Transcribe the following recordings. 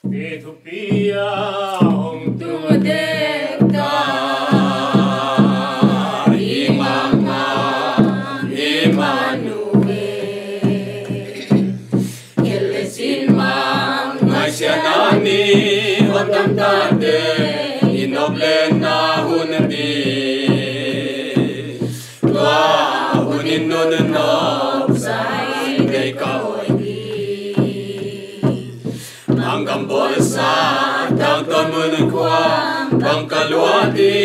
Ethiopia hong tu dekta imama Emmanuel Kelesin mang nasianani hotam tade inoblena hunadi tua hunin nonenop sai deka Angam bolsa tang ton mun kwa bang kaluati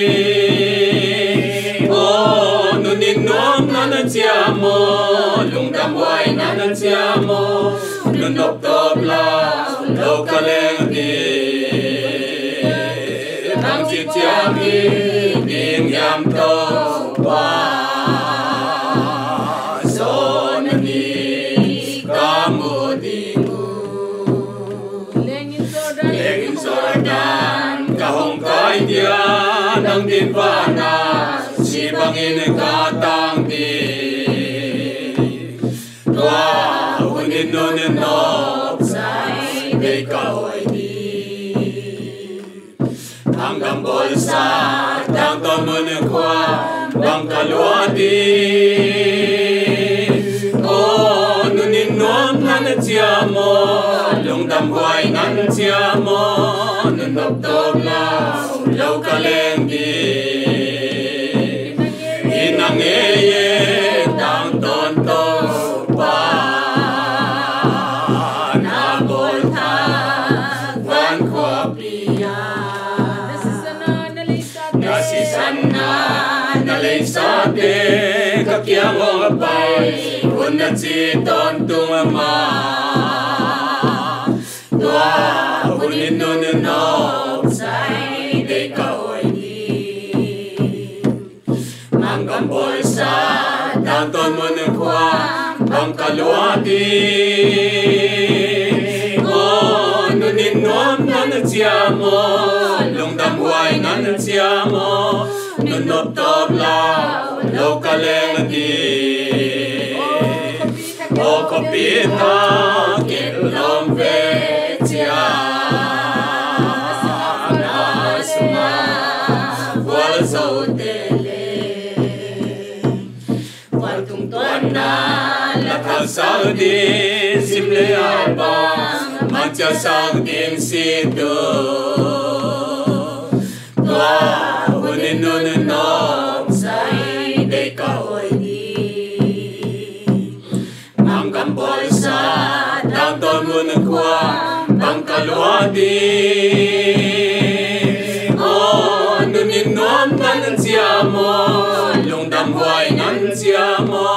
oh nunin nom nanan siamo lung dam wai nanan siamo nunop top la lo kaleng di bang chi chiami ding yam to wa so nani kamudi Lengin sorakan kahong kai dia nang din wana si bangin katang di tua hunin nonen nop sai dei kawai di hanggang bolsa tang ton mun kwa bang kaluati oh nunin nom nanan siamo Long dam hoai nan siamo nunop top la lau kaleng di inang eye tang ton to pa na bol tha van kopia nasi sana nalay sa te kakyang bai unat si ton tumama Hunin nonen nop sai dei kawai di Manggam bolsa tang ton mun kwa bang kaluati oh nunin nom nanan siamo lung dam huai nanan siamo nunop top la lo kaleng di oh kopita kilom ve Saudi simle alba mancha saudin sido tua hunin nonen nop sai dei kawai di manggam bolsa tang ton mun kwa bang kaluati oh nunin nom nanan siamo lung dam huai nan siamo